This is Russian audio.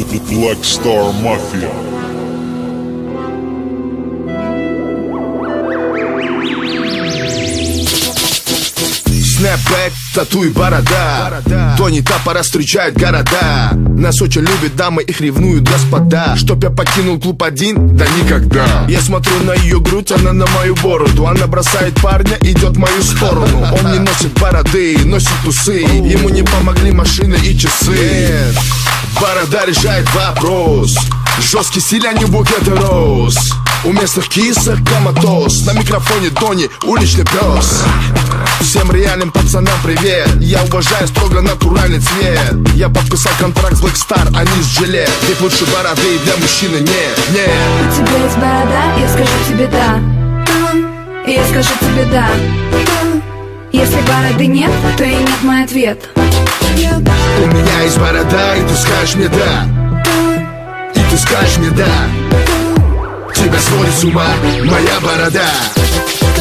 Black Star Mafia. Снэпбэк, тату и борода. Тони Тапора встречает города. Нас очень любят дамы, их ревнуют господа. Чтоб я покинул клуб один? Да никогда. Я смотрю на ее грудь, она на мою бороду. Она бросает парня, идет в мою сторону. Он не носит бороды, носит усы. Ему не помогли машины и часы. Нет, борода решает вопрос. Жесткий стиль, а не букет роз. У местных кисок коматоз. На микрофоне Тони, уличный пес. Всем реальным пацанам привет. Я уважаю строго натуральный цвет. Я подписал контракт с Black Star, а не с Gillette. Ведь лучше бороды для мужчины нет, нет. У тебя есть борода, я скажу тебе да. Я скажу тебе да. Если бороды нет, то и нет мой ответ. У меня есть борода, и ты скажешь мне да. И ты скажешь мне да. Тебя сводит с ума моя борода.